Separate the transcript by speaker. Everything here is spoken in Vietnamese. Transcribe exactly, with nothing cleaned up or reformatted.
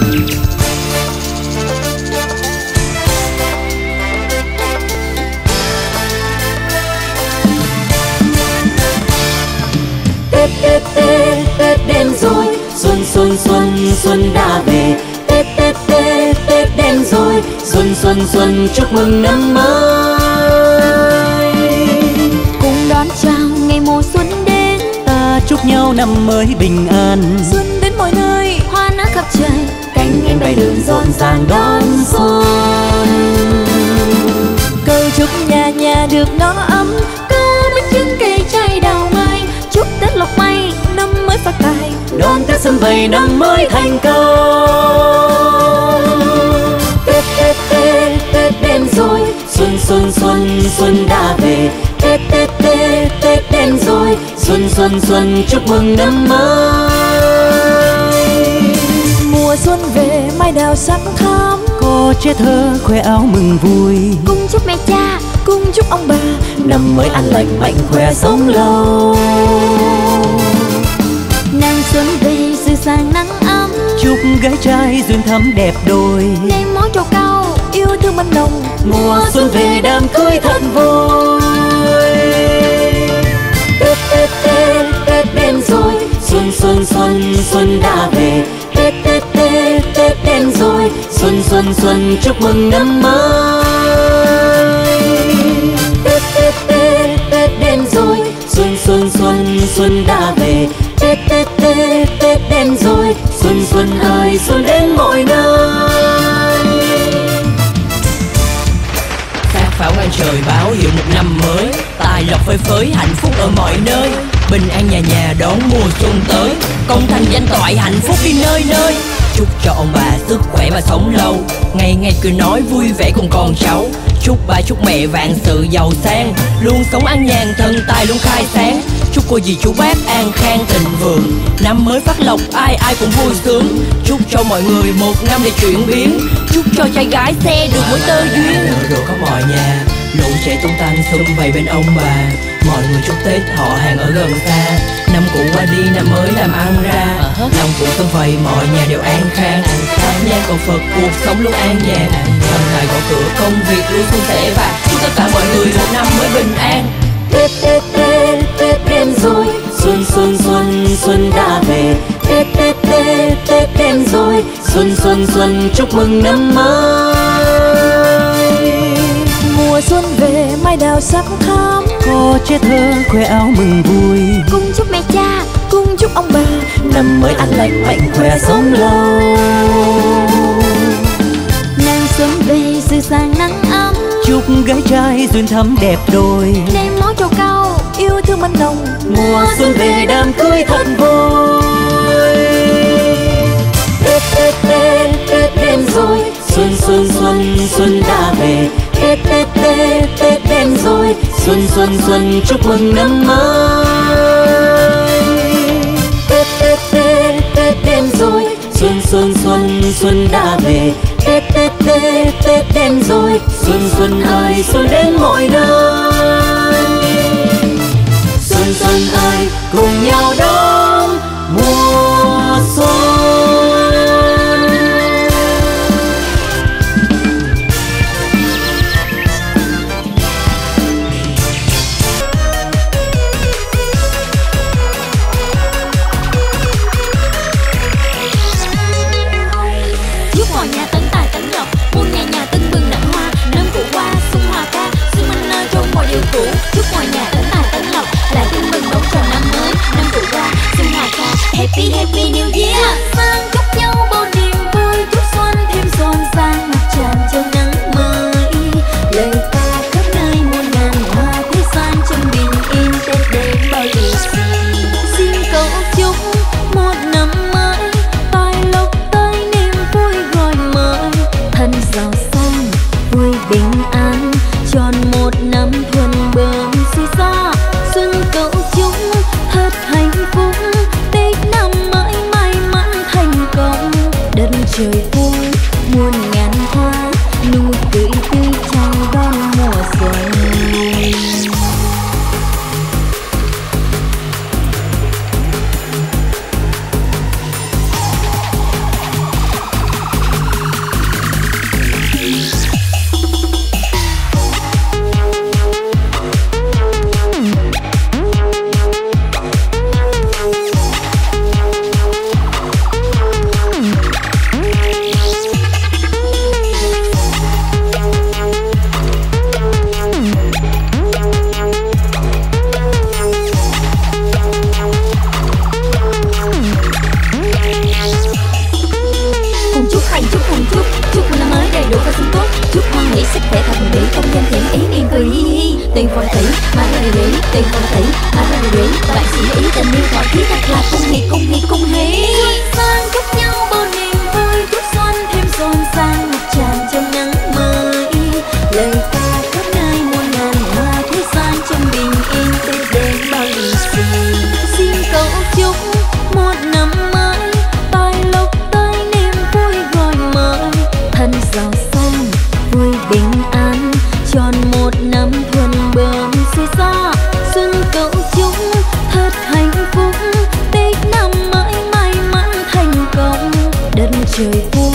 Speaker 1: Tết Tết Tết Tết đến rồi, xuân xuân xuân xuân đã về. Tết Tết Tết Tết đến rồi, xuân xuân xuân chúc mừng năm mới.
Speaker 2: Cùng đón chào ngày mùa xuân đến,
Speaker 3: ta chúc nhau năm mới bình an.
Speaker 2: xuân đến mọi nơi, hoa nở khắp trời,
Speaker 1: Cánh én bay đường rộn ràng đón xuân.
Speaker 2: cầu chúc nhà nhà được no ấm, có bánh trưng cây chay đào mai, chúc Tết lộc may năm mới phát tài,
Speaker 1: Đón Tết xuân vầy năm mới thành công. Tết Tết Tết Tết đến rồi, xuân xuân xuân xuân đã về. Tết Tết Tết Tết đến rồi, xuân xuân xuân chúc mừng năm mới.
Speaker 2: mùa xuân về mai đào sắc thắm,
Speaker 3: Có trẻ thơ khoe áo mừng vui,
Speaker 2: cùng chúc mẹ cha, cùng chúc ông bà
Speaker 1: Năm mới an lành mạnh khỏe sống lâu.
Speaker 2: nàng xuân về sự sang nắng ấm,
Speaker 3: chúc gái trai duyên thắm đẹp đôi.
Speaker 2: lên món trầu cau yêu thương mân nồng,
Speaker 1: Mùa xuân về đám cưới thật vui. Tết Tết Tết Tết đến rồi, xuân xuân xuân xuân đã về. Tết Tết Tết Tết đến rồi, xuân xuân xuân chúc mừng năm mới. Tết Tết Tết Tết đến rồi, xuân xuân xuân xuân đã về. Tết Tết Tết Tết đến rồi, xuân xuân ơi xuân đến mọi nơi.
Speaker 4: Phát pháo ngang trời báo hiệu một năm mới, tài lộc phơi phới hạnh phúc ở mọi nơi, bình an nhà nhà đón mùa xuân tới, công thành danh toại hạnh phúc đi nơi nơi. Chúc cho ông bà sức khỏe và sống lâu, ngày ngày cười nói vui vẻ cùng con cháu. Chúc ba chúc mẹ vạn sự giàu sang, luôn sống an nhàn thân tài luôn khai sáng. Chúc cô dì chú bác an khang thịnh vượng, năm mới phát lộc ai ai cũng vui sướng. Chúc cho mọi người một năm để chuyển biến, chúc cho trai gái xe được mỗi tơ duyên. Nở rộ khắp mọi nhà, lũ trẻ tung tăng xung vầy bên ông bà. Mọi người chúc Tết họ hàng ở gần xa, năm cũ qua đi năm mới làm ăn ra. Lòng của xuân vầy mọi nhà đều an khang, tham nhang cầu Phật cuộc sống luôn an nhàn. Thần tài gõ cửa công việc luôn suôn sẻ, và chúc tất cả mọi người một năm mới bình an.
Speaker 1: Tết Tết Tết Tết đến rồi, xuân xuân xuân xuân đã về. Tết Tết Tết Tết đến rồi, xuân xuân xuân chúc mừng năm mới.
Speaker 2: mùa xuân về mai đào sắc thắm,
Speaker 3: Có trẻ thơ khoe áo mừng vui,
Speaker 2: cùng chúc mẹ cha, cùng chúc ông bà
Speaker 1: Năm mới an lành mạnh khỏe sống lâu.
Speaker 2: nàng xuân về sự sang nắng ấm,
Speaker 3: chúc gái trai duyên thắm đẹp đôi.
Speaker 2: lên món trầu cau yêu thương mân nồng,
Speaker 1: Mùa xuân về đám cưới thật vui. Tết Tết Tết Tết đến rồi, xuân xuân xuân xuân đã về. Tết Tết Tết Tết đến rồi, xuân xuân xuân chúc mừng năm mới. Tết Tết Tết Tết đến rồi, xuân xuân xuân xuân đã về. Tết Tết Tết Tết đến rồi, xuân xuân ơi xuân đến mọi nơi. Xuân xuân ơi cùng nhau đón mùa xuân.
Speaker 2: chúc mọi nhà tấn tài tấn lộc, muôn nhà nhà tưng bừng nở hoa, năm cũ qua xuân hòa ca, xuân minh nơi trong mọi điều cũ. Chúc mọi nhà tấn tài tấn lộc, lại tưng bừng đón chào năm mới, năm cũ qua xuân hòa ca, happy happy new year. Sang chúc nhau bao niềm vui, chúc xuân thêm rộn ràng, ngập tràn trong nắng mới. Lời ca khắp nơi muôn ngàn hoa, thế gian trong bình yên, Tết đến bao điều gì. Xin cầu chúc một năm mới, tài lộc tới niềm vui gọi mời, thân giàu sang vui bình an, tròn một năm thuần bờm xuôi gió. Xuân cầu chúc thật hạnh phúc, Tết năm mới may mắn thành công, đất trời vui muôn ngàn hoa, nụ cười tươi chào đón mùa xuân. tiền phong thủy mai ra đi tiền phong thủy mai ra đi bạn chỉ ý tình yêu gọi khí thật là cung hỉ cung hỉ cung hỉ sang chúc nhau bao niềm vui chúc xuân thêm rộn ràng ngập tràn trong nắng mới lời ca khắp nơi muôn ngàn hoa thế gian trong bình yên tươi đến bao lì xì xin cầu chúc một năm mới tài lộc tới niềm vui gọi mời thân giàu sang vui bình an tròn một năm thuần bờm xuôi gió xuân cầu chúc thật hạnh phúc tết năm mới may mắn thành công đất trời vui